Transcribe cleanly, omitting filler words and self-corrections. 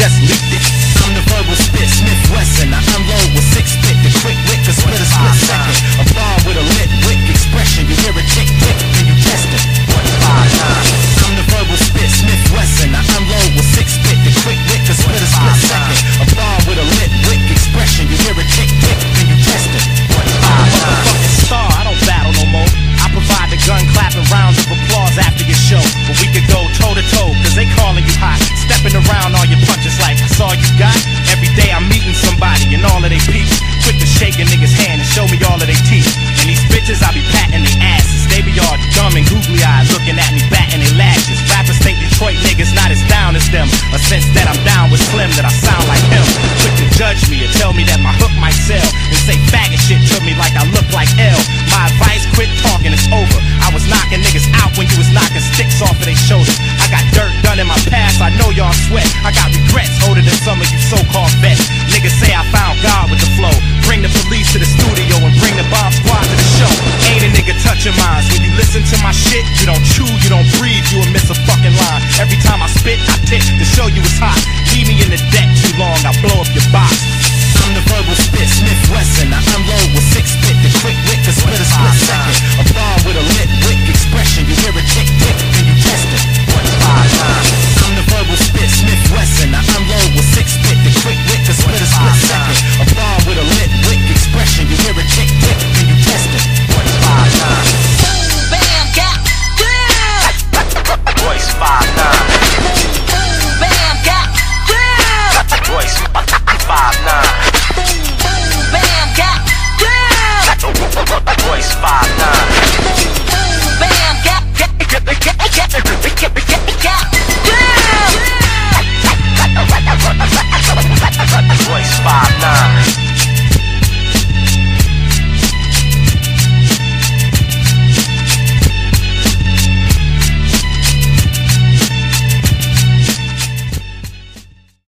just leaked it. I'm the verbal spit, Smith Wesson. I unload with 6 spit, the quick wit can split a split second. A bomb with a lit wick expression. You hear a tick tick, then you test it. 159. I'm the verbal spit, Smith Wesson. I unload with 6 spit, the quick wit can split a split second. A bomb with a lit wick expression. You hear a tick tick, then you test it. 159. Motherfucking star, I don't battle no more. I provide the gun clapping rounds of applause after your show. But we could go toe to toe, cause they calling you hot. Stepping around all your punches like that's all you got. Every day I'm meeting somebody and all of they peeps. Quick to shake a nigga's hand and show me all of they teeth. And these bitches I be patting their asses. They be all dumb and googly eyed looking at me batting their lashes. Rappers think Detroit niggas not as down as them. A sense that I'm down with Slim, that I sound like him. Quick to judge me and tell me that my hook might sell. And say faggot shit to me like I look like L. My advice, quit talking, it's over. I was knocking niggas out when you was knocking sticks off of their shoulders. I got dirt done in my past, I know y'all sweat. I got regrets older than some of you so-called vets. Niggas say I found God with the flow. Bring the police to the studio and bring the bomb squad to the show. Ain't a nigga touching minds. When you listen to my shit, you don't chew, you don't breathe, you will miss a fucking line. Every time I spit, I tick to show you it's hot.